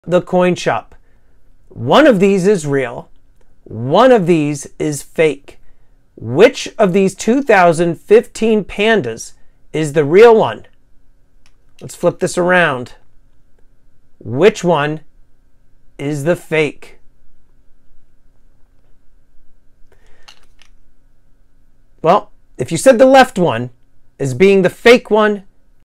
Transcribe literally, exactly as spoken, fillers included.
the coin shop. One of these is real. One of these is fake. Which of these two thousand fifteen pandas is the real one? Let's flip this around. Which one is the fake? Well, if you said the left one as being the fake one,